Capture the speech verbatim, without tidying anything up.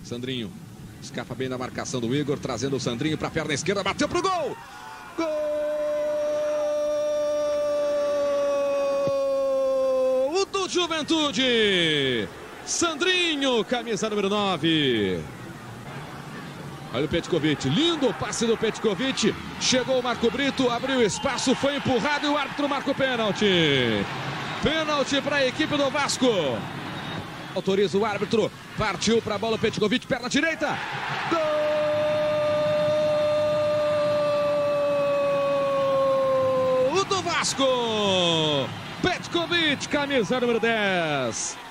Sandrinho escapa bem da marcação do Igor, trazendo o Sandrinho para a perna esquerda, bateu pro gol! Gol do Juventude! Sandrinho, camisa número nove. Olha o Petkovic, lindo passe do Petkovic. Chegou o Marco Brito, abriu espaço, foi empurrado e o árbitro marca o pênalti. Pênalti para a equipe do Vasco. Autoriza o árbitro, partiu para a bola o Petkovic, perna direita. Gol do Vasco! Petkovic, camisa número dez.